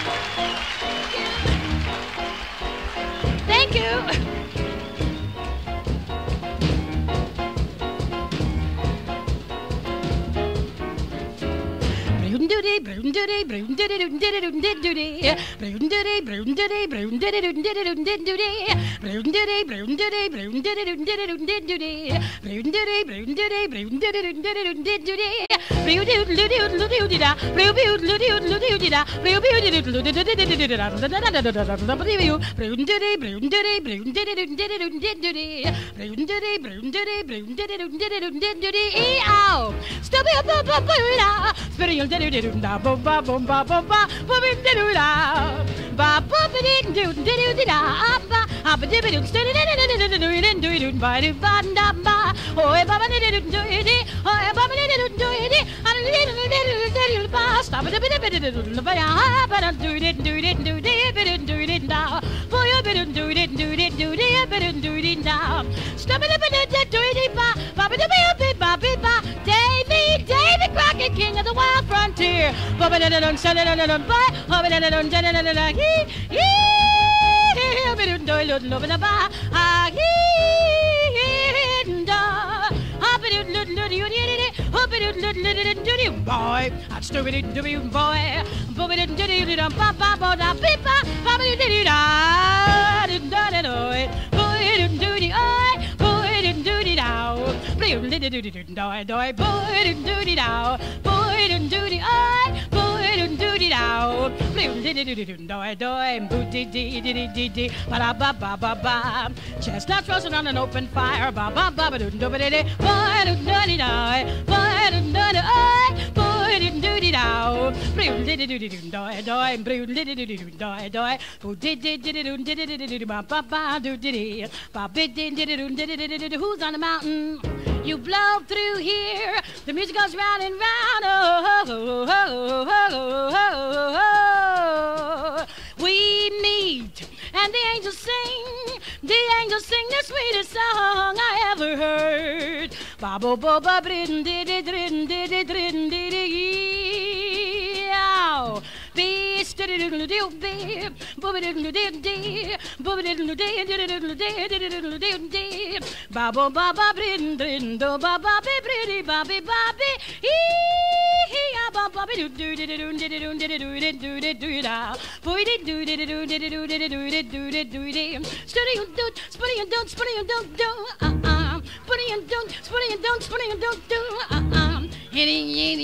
Thank you. Ba ba ba ba ba ba do da ba ba do do do da ba ba do do do do ba do ba da ba oh ba ba do do do oh ba ba do do do I do ba stop it do ba ya ba do it do it do it do it da boy you do it do it do it do it da stop it do it ba ba do ba David Crockett, king of the wild frontier. Boy, I stupid boy. Chestnuts roasting on an open fire. Who's on the mountain? You blow through here, the music goes round and round. Oh, oh, oh, oh, oh, oh. We meet, and the angels sing. The angels sing the sweetest song I ever heard. Ba bo bo ba brin di di drin di di drin di di yow. Be steady doodle doo be, booby doodle doo dee, booby doodle dee doodle dee doodle dee. Ba bo ba ba brin drin do ba ba be pretty ba be hee ya ba ba be doo doo doo doo doo doo doo doo doo da. Boy dee doo doo doo doo doo doo doo doo doo dee. Steady you don't, spinning you don't, spinning you don't do. Spinning you don't, spinning you don't, spinning you don't do. Hitting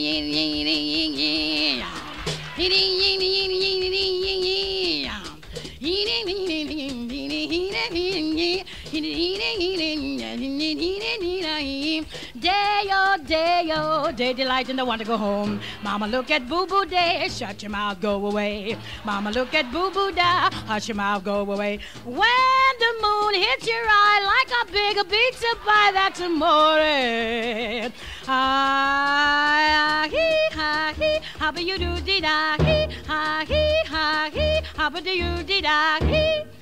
day delight and I want to go home. Mama, look at Boo Boo Day, shut your mouth, go away. Mama, look at Boo Boo Day, hush your mouth, go away. When the moon hits your eye like a big pizza pie, that's amore. Ah, hee, ha, hee, how about you do dee da, hee, ha, hee, ha, hee, how about you dee da, hee.